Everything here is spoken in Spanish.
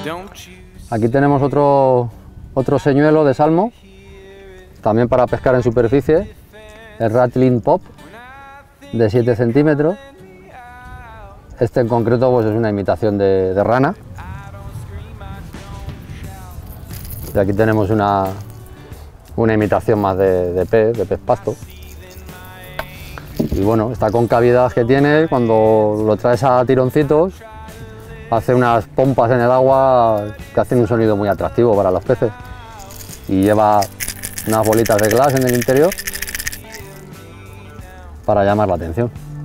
Aquí tenemos otro señuelo de salmo, también para pescar en superficie, el Rattling Pop de 7 centímetros. Este en concreto pues es una imitación de rana. Y aquí tenemos una imitación más de pez pasto. Y bueno, esta concavidad que tiene, cuando lo traes a tironcitos, hace unas pompas en el agua que hacen un sonido muy atractivo para los peces. Y lleva unas bolitas de glass en el interior para llamar la atención.